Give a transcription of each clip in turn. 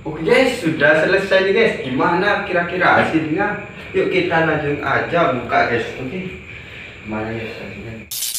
Oke guys, sudah selesai nih guys. Gimana kira-kira hasilnya? Yuk kita lanjut aja buka guys. Oke. Mana guys hasilnya?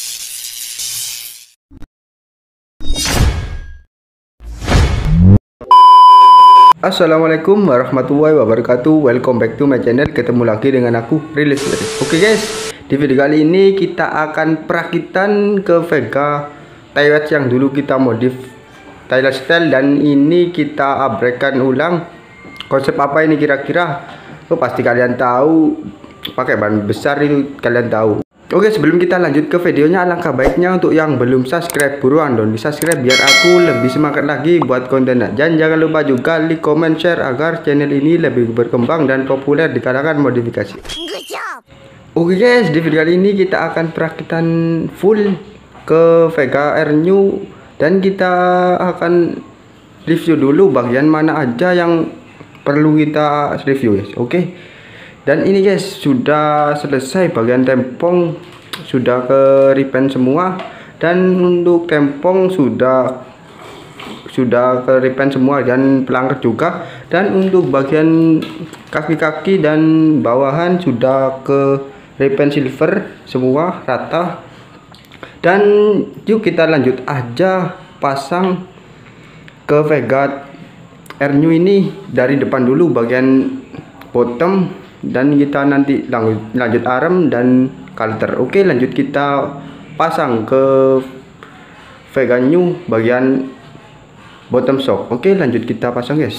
Assalamualaikum warahmatullahi wabarakatuh. Welcome back to my channel. Ketemu lagi dengan aku Rilis. Oke guys, di video kali ini kita akan perakitan ke Vega Taiwatch yang dulu kita modif Thailand style, dan ini kita abrekkan ulang. Konsep apa ini kira-kira? Oh, pasti kalian tahu, pakai ban besar itu kalian tahu. Oke, sebelum kita lanjut ke videonya, alangkah baiknya untuk yang belum subscribe buruan dong di subscribe biar aku lebih semangat lagi buat kontennya. Dan jangan lupa juga like, comment, share agar channel ini lebih berkembang dan populer di kalangan modifikasi. Oke guys, di video kali ini kita akan perakitan full ke Vega R New, dan kita akan review dulu bagian mana aja yang perlu kita review guys. Oke. Dan ini guys sudah selesai, bagian tempong sudah ke repaint semua, dan untuk tempong sudah ke repaint semua dan pelangkar juga, dan untuk bagian kaki-kaki dan bawahan sudah ke repaint silver semua rata. Dan yuk kita lanjut aja pasang ke Vega R New ini dari depan dulu bagian bottom, dan kita nanti lanjut arm dan kalter. Oke, lanjut kita pasang ke Vega New bagian bottom shock. Oke, lanjut kita pasang guys.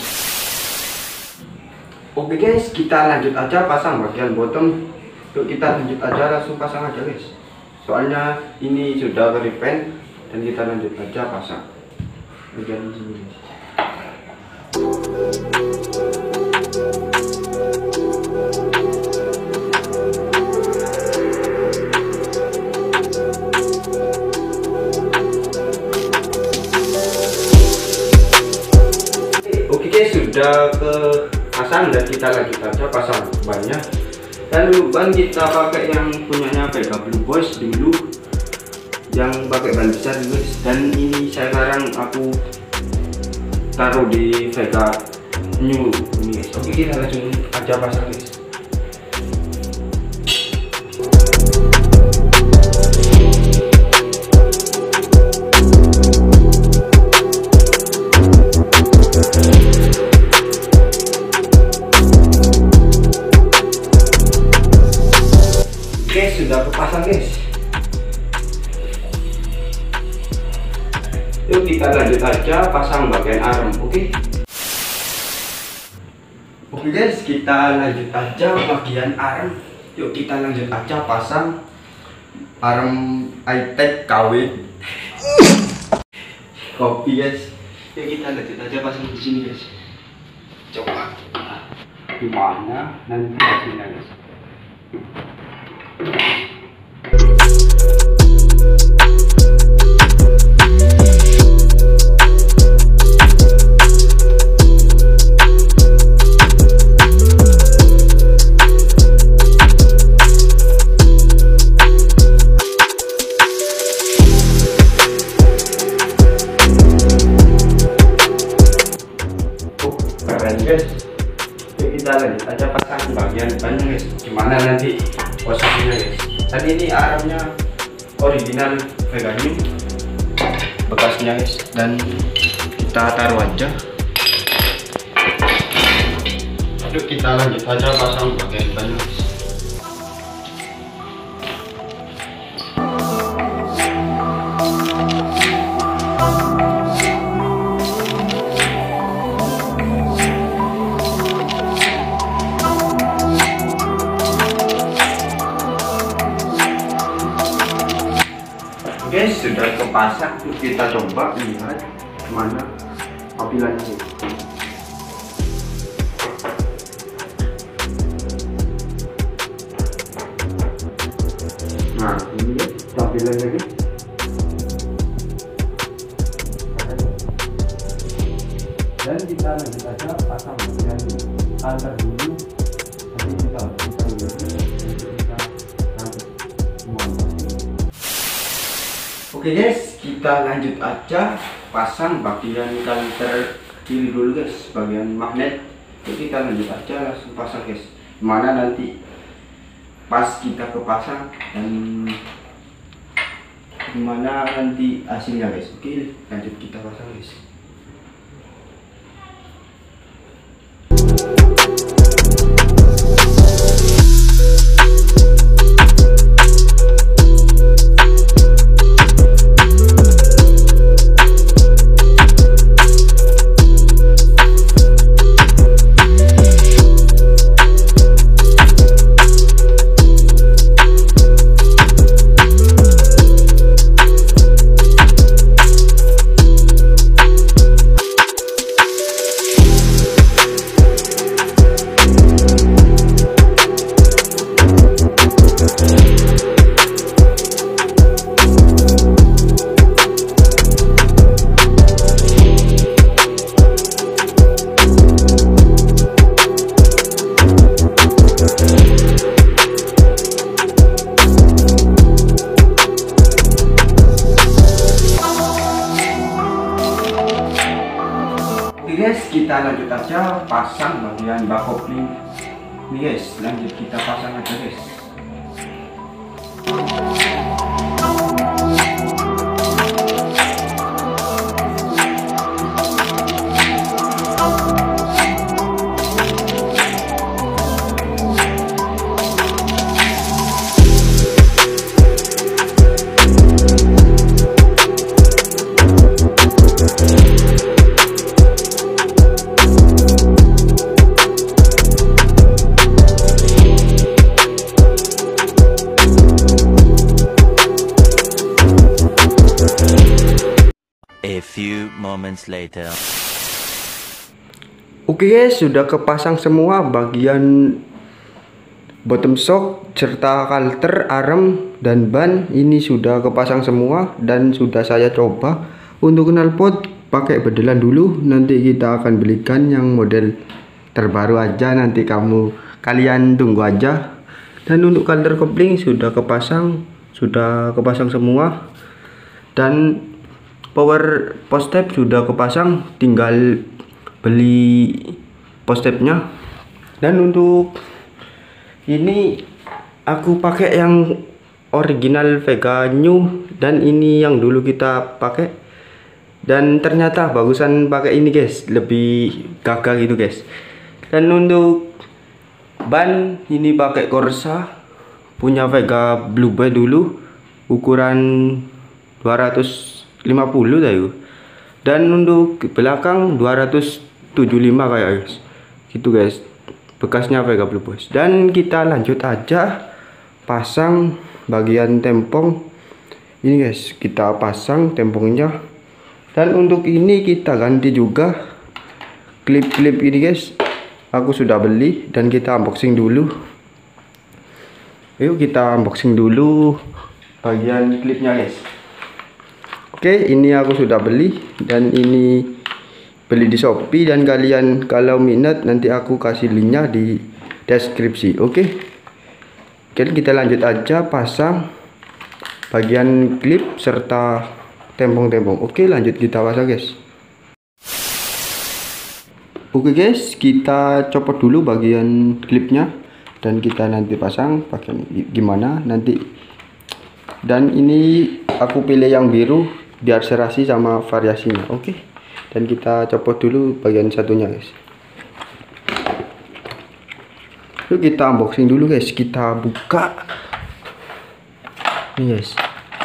Oke guys, kita lanjut aja pasang bagian bottom. Yuk kita lanjut aja, langsung pasang aja guys, soalnya ini sudah ke repaint, dan kita lanjut aja pasang bagian sini guys. Oke guys, sudah ke pasang dan kita lanjut aja pasang bannya. Dan ban kita pakai yang punyanya Vega Blue Boys dulu, yang pakai ban besar guys. Dan ini sekarang aku taruh di Vega New ini guys. Oke, kita langsung aja pasang guys. Sudah kepasang guys. Yuk kita lanjut aja pasang bagian arm. Oke. Oke guys, kita lanjut aja bagian arm. Yuk kita lanjut aja pasang arm high-tech KW kopi guys. Yuk kita lanjut aja pasang di sini guys. Coba gimana nanti hasilnya guys. Keren guys. Yuk kita lanjut aja pasang bagian bannya guys, gimana nanti posisinya guys. Dan ini armnya original Vega New bekasnya guys, dan kita taruh aja. Yuk kita lanjut aja pasang bagian bannya guys. Guys, sudah kepasang. Kita coba lihat mana tampilannya. Nah, ini tampilannya guys. Dan kita lanjut aja pasang bagian kalter dulu. Nanti kita Oke guys, kita lanjut aja pasang bagian kalter pilih dulu guys bagian magnet. Jadi kita lanjut aja langsung pasang guys. Mana nanti pas kita kepasang dan gimana nanti hasilnya guys. Oke, lanjut kita pasang guys. Guys, kita lanjut aja pasang bagian bak kopling ini guys. Lanjut kita pasang aja guys. A few moments later. Oke guys, sudah kepasang semua bagian bottom shock serta kalter, arm dan ban. Ini sudah kepasang semua dan sudah saya coba. Untuk knalpot pakai bedelan dulu, nanti kita akan belikan yang model terbaru aja, nanti kalian tunggu aja. Dan untuk kalter kopling sudah kepasang semua. Dan power post tab sudah kepasang, tinggal beli post tabnya. Dan untuk ini aku pakai yang original Vega New, dan ini yang dulu kita pakai, dan ternyata bagusan pakai ini guys, lebih gagah gitu guys. Dan untuk ban ini pakai Corsa punya Vega Bluebird dulu, ukuran 250 tahu. Dan untuk belakang 275 kayak guys. Gitu guys. Bekasnya Vega Blue Boys. Dan kita lanjut aja pasang bagian tempong. Ini guys, kita pasang tempongnya. Dan untuk ini kita ganti juga klip-klip ini guys. Aku sudah beli dan kita unboxing dulu. Yuk kita unboxing dulu bagian klipnya guys. Oke, ini aku sudah beli dan ini beli di Shopee, dan kalian kalau minat nanti aku kasih linknya di deskripsi. Oke, kita lanjut aja pasang bagian klip serta tempong-tempong. Oke, lanjut kita pasang guys. Oke guys, kita copot dulu bagian klipnya dan kita nanti pasang pakai gimana nanti. Dan ini aku pilih yang biru biar serasi sama variasinya. Oke, dan kita copot dulu bagian satunya guys. Yuk kita unboxing dulu guys, kita buka ini guys.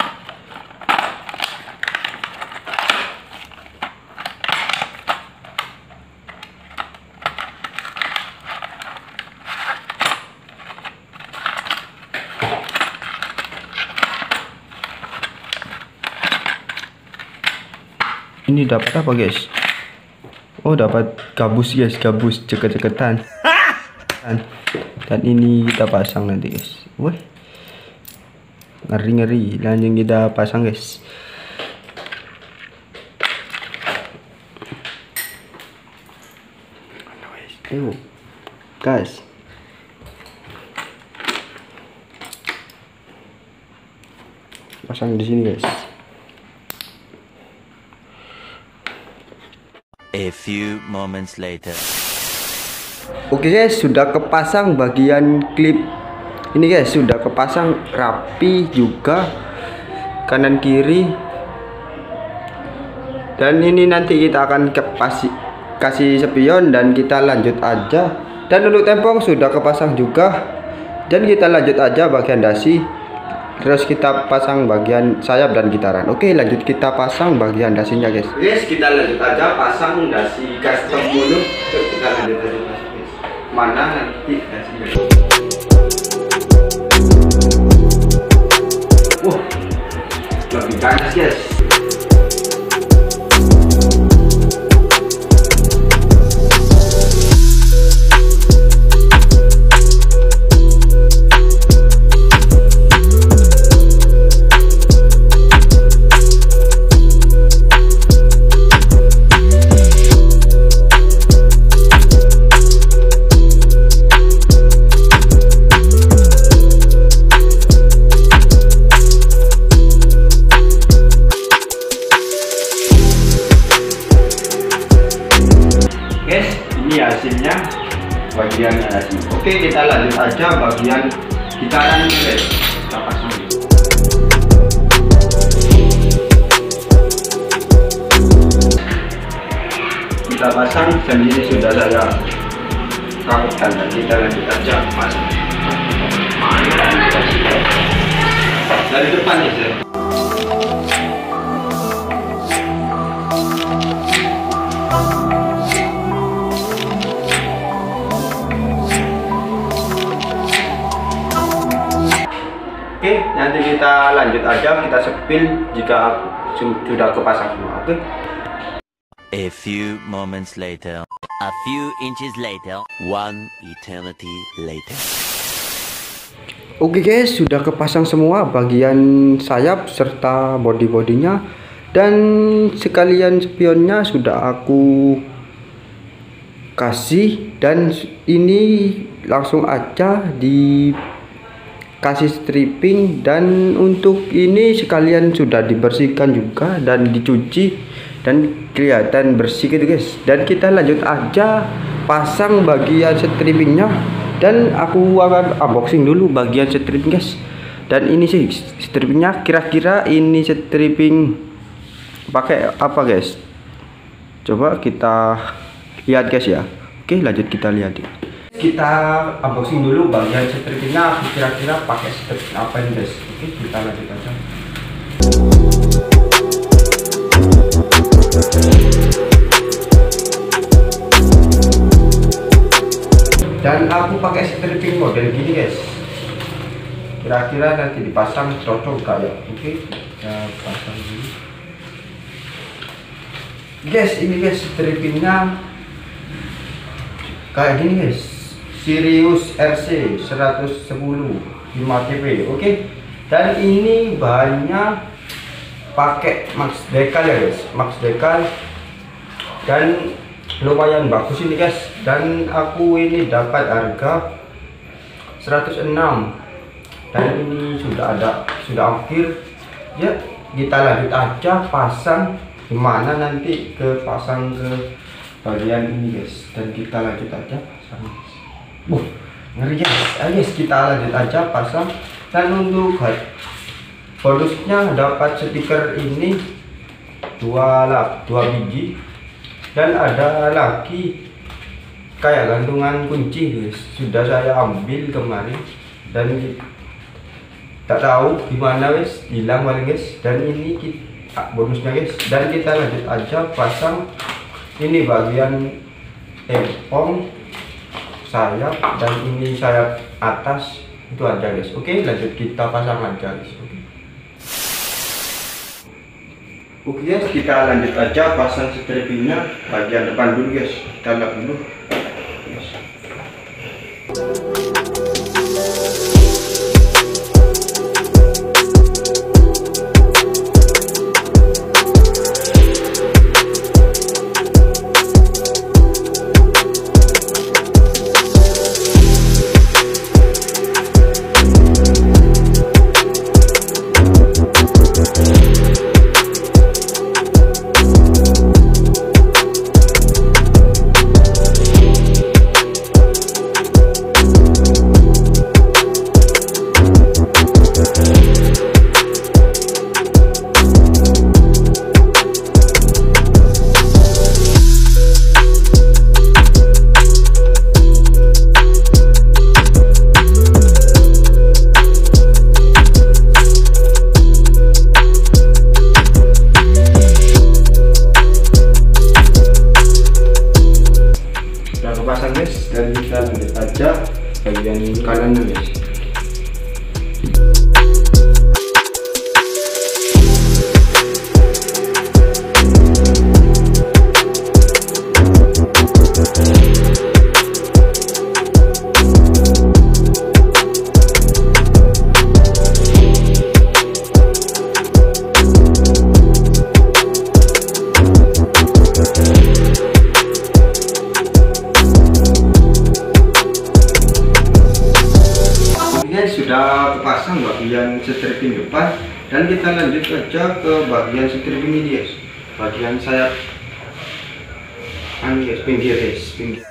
Ini dapat apa guys? Oh, dapat gabus guys, gabus ceket-ceketan. Dan ini kita pasang nanti guys. Wah, ngeri-ngeri. Lanjut kita pasang guys. Ayo guys, pasang di sini guys. A A few moments later. Oke guys, sudah kepasang bagian klip ini guys, sudah kepasang rapi juga kanan kiri. Dan ini nanti kita akan kasih spion dan kita lanjut aja. Dan untuk tempong sudah kepasang juga. Dan kita lanjut aja bagian dasi. Terus kita pasang bagian sayap dan gitaran. Oke, lanjut kita pasang bagian dasinya guys. Guys, kita lanjut aja pasang dasi custom dulu. Kita lanjut aja guys. Mana nanti dasinya. Lebih ganas guys. Hasilnya bagian dasi. Oke, kita lanjut aja bagian gitaran guys. Kita pasang. Kita pasang dan ini sudah saya rakutkan dan kita lanjut aja pasang. Dari depan ya. Oke, nanti kita lanjut aja, kita sepil jika sudah kepasang semua. Oke. A few moments later. A few inches later. One eternity later. Oke guys, sudah kepasang semua bagian sayap serta body-bodinya. Dan sekalian spionnya sudah aku kasih. Dan ini langsung aja di kasih stripping. Dan untuk ini sekalian sudah dibersihkan juga dan dicuci dan kelihatan bersih gitu guys. Dan kita lanjut aja pasang bagian strippingnya dan aku akan unboxing dulu bagian stripping guys. Dan ini sih strippingnya, kira-kira ini stripping pakai apa guys, coba kita lihat guys ya. Oke, lanjut kita lihat ya. Kita unboxing dulu bagian strippingnya, kira-kira pakai stripping apa ini guys. Oke, kita lanjut aja. Dan aku pakai stripping model gini guys, kira-kira nanti dipasang cocok gak ya. Oke, kita pasang dulu guys. Ini guys strippingnya kayak gini guys, Sirius RC 110 5TP. Oke, dan ini bahannya pakai Max Decal ya guys, Max Decal, dan lumayan bagus ini guys. Dan aku ini dapat harga 106 dan ini sudah akhir ya. Kita lanjut aja pasang, gimana nanti ke pasang ke bagian ini guys. Dan kita lanjut aja pasang. Ngeri guys. Kita lanjut aja pasang. Dan untuk bonusnya dapat stiker ini dua biji, dan ada lagi kayak gantungan kunci guys, sudah saya ambil kemarin dan tak tahu gimana guys, hilang paling guys. Dan ini bonusnya guys. Dan kita lanjut aja pasang ini bagian tempong sayap dan ini sayap atas, itu aja guys. Oke, lanjut kita pasang aja guys. Oke guys, kita lanjut aja pasang strippingnya bagian depan dulu guys. Kita lihat dulu. kepasang guys, dan kita lanjut aja bagian kanan guys. Sudah kepasang bagian stripping depan, dan kita lanjut aja ke bagian stripping ini guys, bagian sayap guys, pinggir guys, pinggir.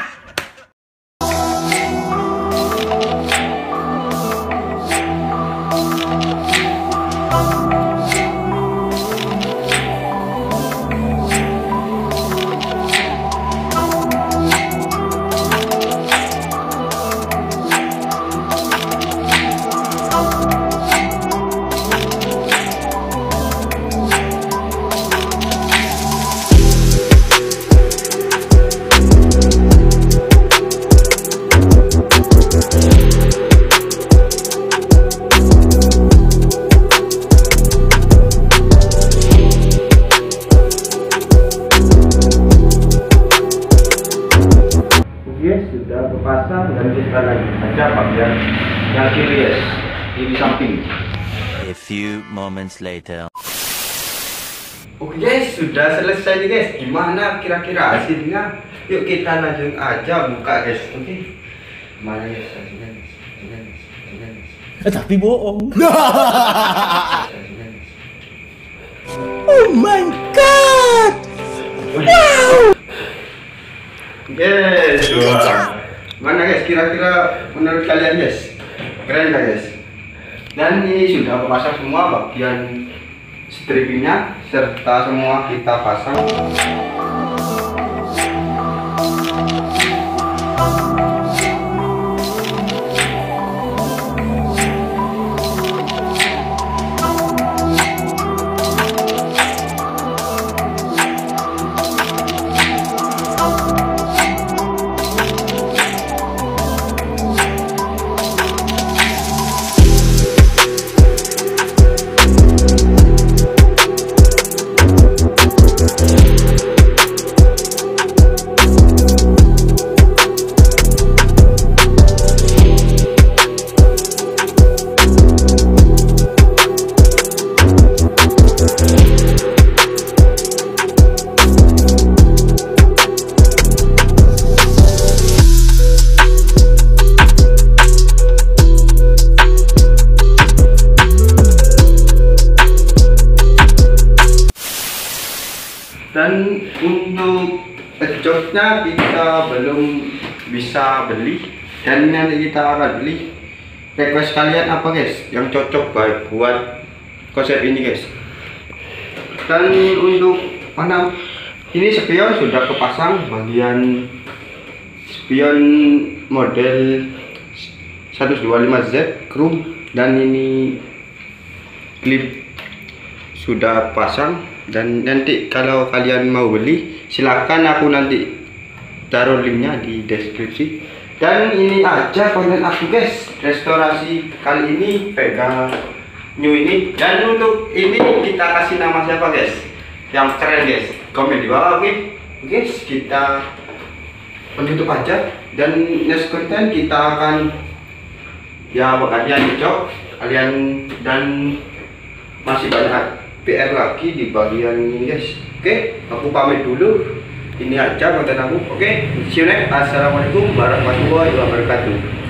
Sudah kepasang, dan kita lagi aja bagian yang kiri guys, di samping. A few moments later. Oke guys, sudah selesai nih guys. Gimana kira-kira hasilnya? Yuk kita lanjut aja buka guys. Oke. Mana guys hasilnya guys? Hasilnya guys. Tapi bohong. Oh my god. Wow. Yes, mana guys, kira-kira menurut kalian guys, keren gak guys? Dan ini sudah kepasang semua bagian strippingnya, serta semua kita pasang. Dan untuk exhaustnya kita belum bisa beli, dan nanti kita akan beli. Request kalian apa guys yang cocok buat konsep ini guys? Dan untuk mana ini spion sudah kepasang, bagian spion model 125Z chrome, dan ini klip sudah pasang. Dan nanti kalau kalian mau beli, silahkan aku nanti taruh linknya di deskripsi. Dan ini aja konten aku guys, restorasi kali ini Vega new ini. Dan untuk ini kita kasih nama siapa guys yang keren guys? Komen di bawah. Oke guys, kita penutup aja, dan next konten kita akan ya kalian cocok kalian, dan masih banyak PR lagi di bagian ini guys. Oke, aku pamit dulu. Ini aja konten aku. Oke, see you next. Assalamualaikum warahmatullahi wabarakatuh.